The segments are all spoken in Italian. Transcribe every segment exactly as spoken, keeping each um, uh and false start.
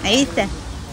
Hai visto?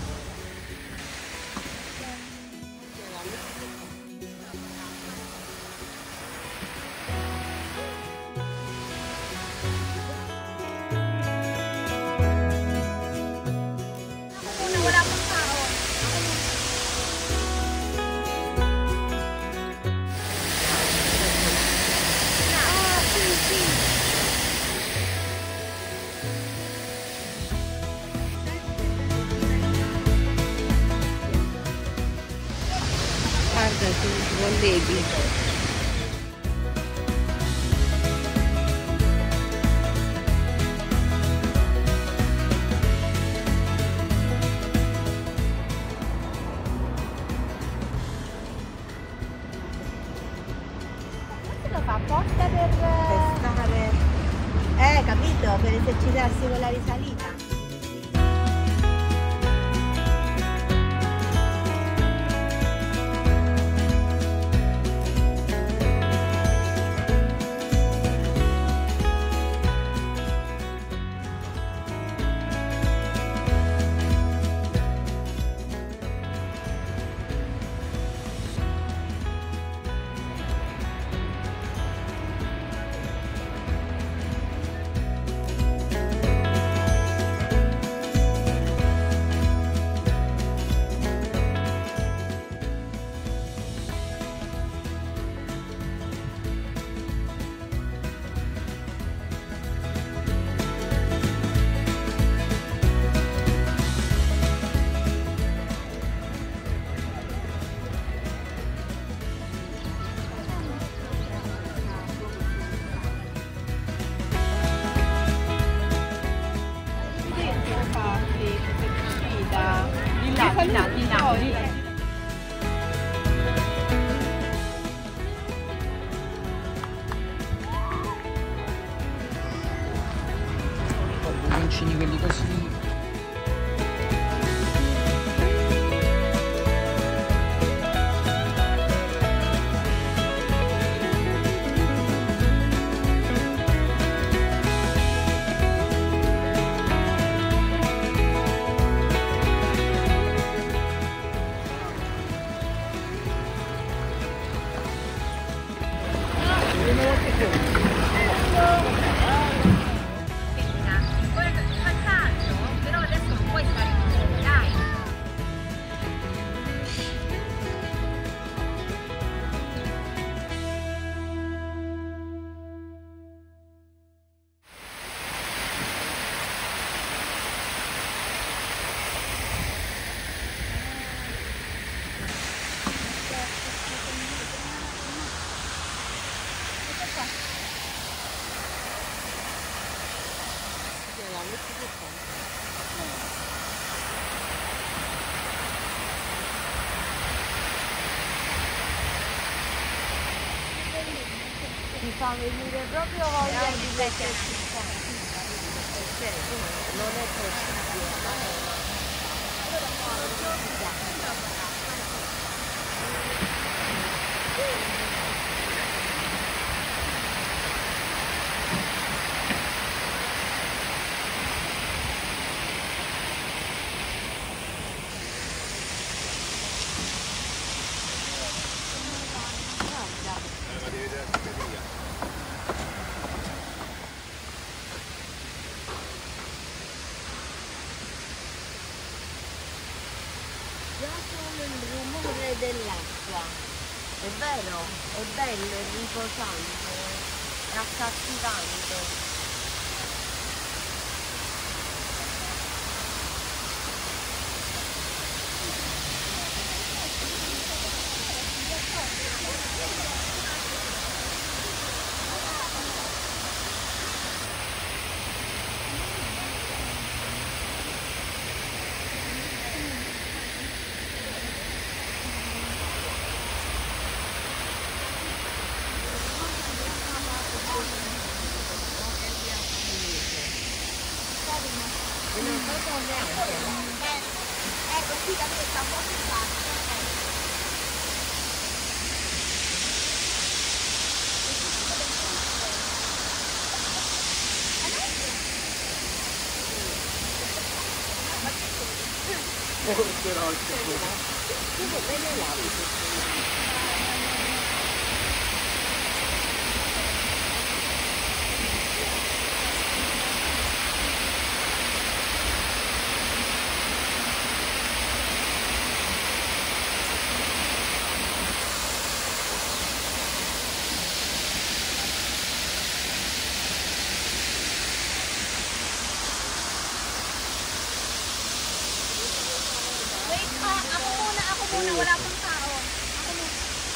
Guarda tu, colleghi. Questo lo fa apposta per... Per stare... Eh, capito? Per esercitarsi con la risalita. Di là, di là, di là. Bocconcini quelli così. Però adesso non puoi stare così, dai. Mi fa venire proprio voglia di metterci qua. Non è possibile. Già solo il rumore dell'acqua, è vero, è bello, è riposante, è accattivante. Ecco, qui da me sta un po' più basso. Adesso? Wala pang tao. Ako muna.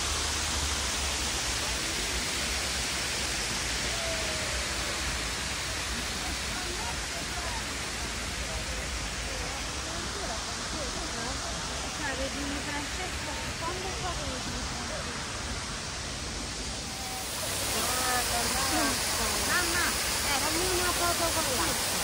Sabi di ni Francesco, quando fa così? Mamma, eh, fammi una foto con l'acqua.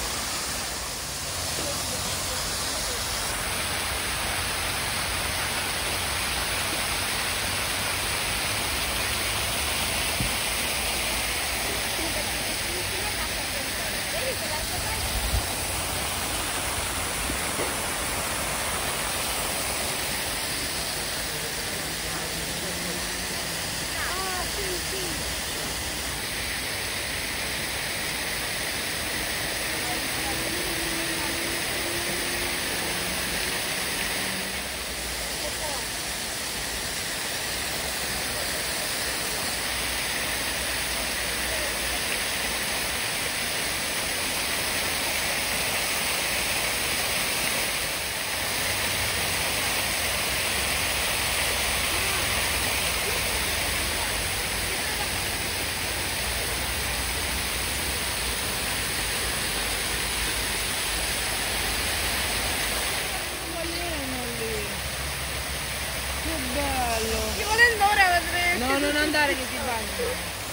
No, non andare che ti bagno.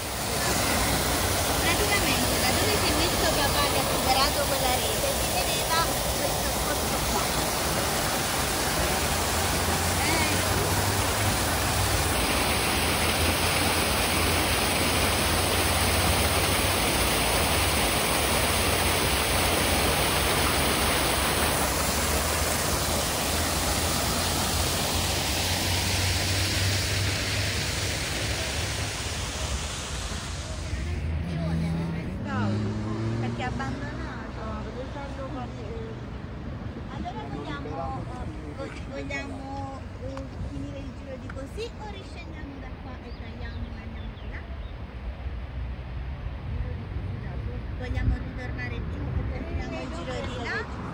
Praticamente da dove si è messo papà che ha superato quella rete si vedeva questo posto qua. Vogliamo uh, finire il giro di così o riscendiamo da qua e tagliamo e andiamo di là? Vogliamo ritornare giù e continuiamo il giro di là?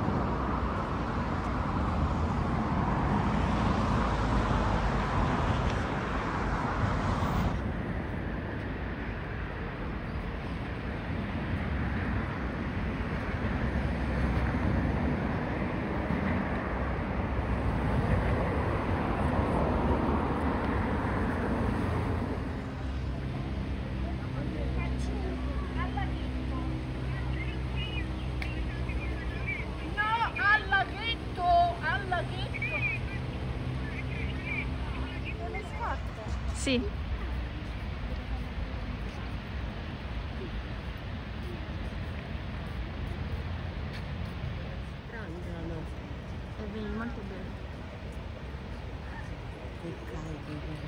Sì. È bene, molto bello. Che caldo.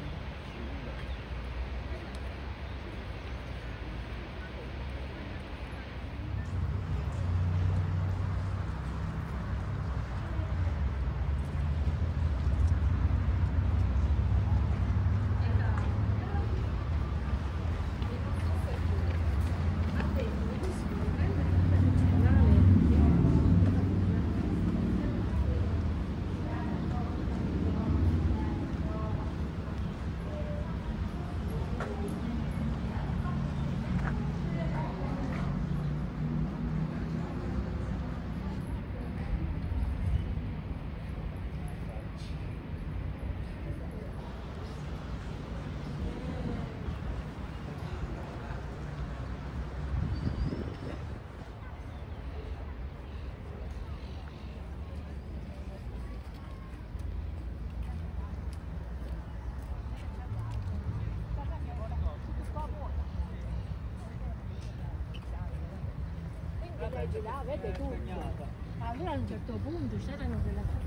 Là, vede tutto. Allora a un certo punto c'erano relazioni.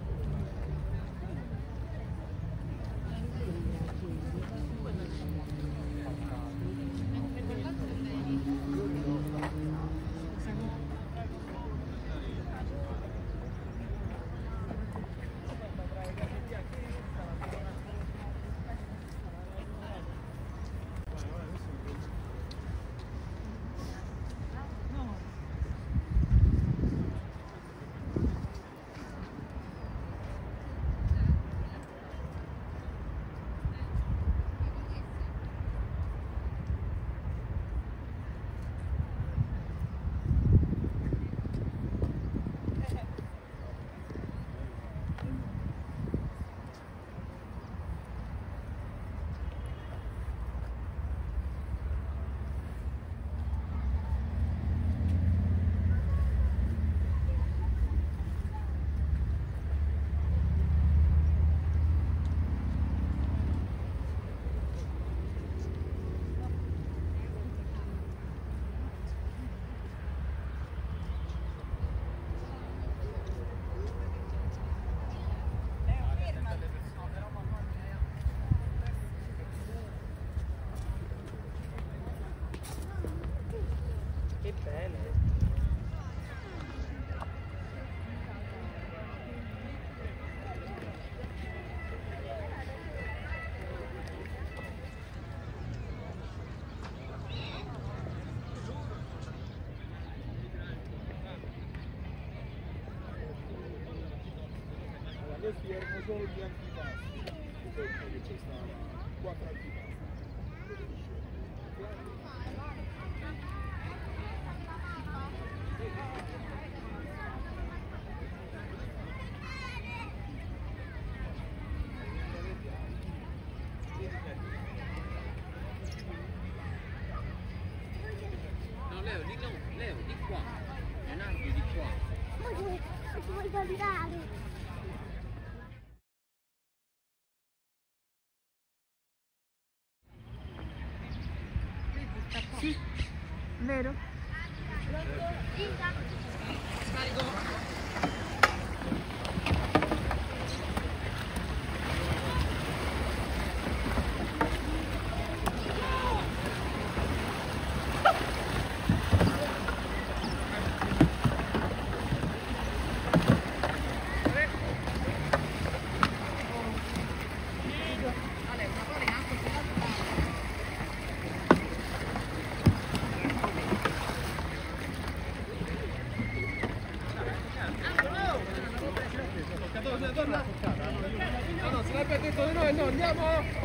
Che bello! Questi erano solo gli antipasti, perché c'è stato quattro antipasti. No, Leo, di no, Leo, di qua. Leonardo, di qua. Ma dove ti vuoi validare? Sì, vero? No, no, se l'ha detto di noi, no, andiamo!